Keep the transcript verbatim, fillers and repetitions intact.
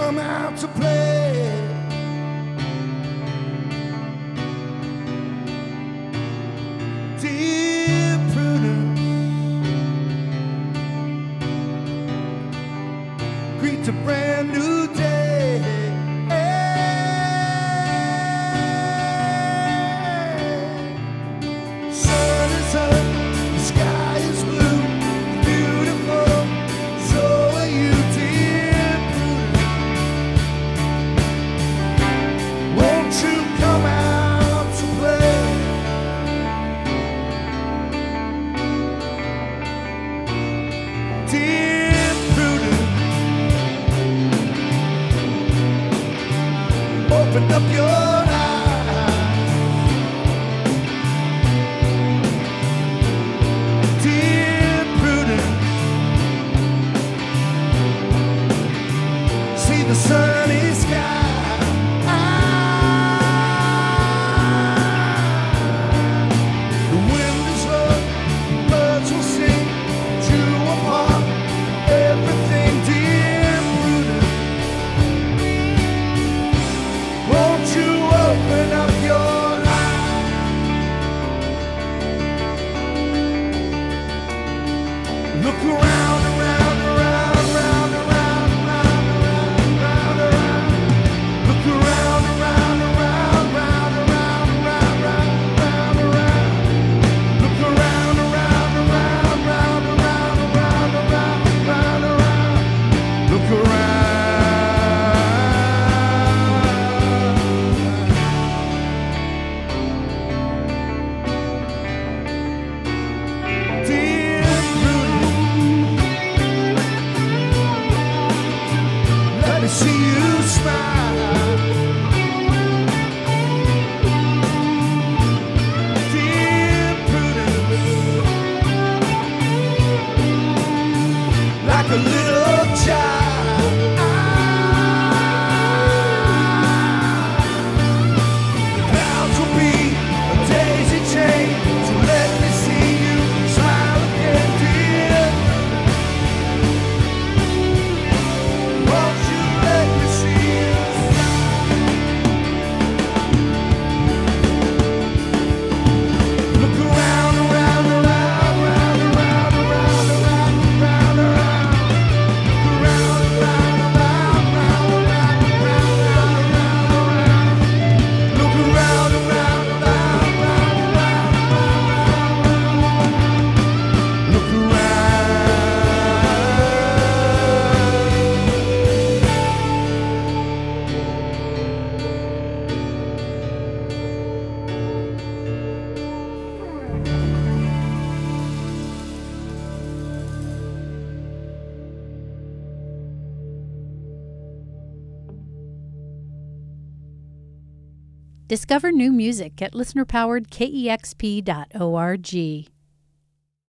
come out to play. Dear Prudence, greet a brand new day. Sun is up, the sky is blue, beautiful, so are you, dear Prudence. Won't you come out to play? Dear Prudence, open up your the sunny sky. The wind is low, birds will sing, chew apart everything, dear Prudence. Won't you open up your eyes? Look around, around, around, around, around, around. Look around, around, around, around, around, around, around, around, around. Look around, around, around, around, around, around, around, around, around. Look around. Dear Prudence, let me see you smile. Dear Prudence, like a little child. The clouds will be a daisy chain to let me see you smile again, dear. Won't you let me see you smile? Look around, around, around, around, around, around, around, around, around. Look around, around, around, around, around, around, around, around. Look around, around, around, around, around, around, around. Look around. Discover new music at listener powered K E X P dot org.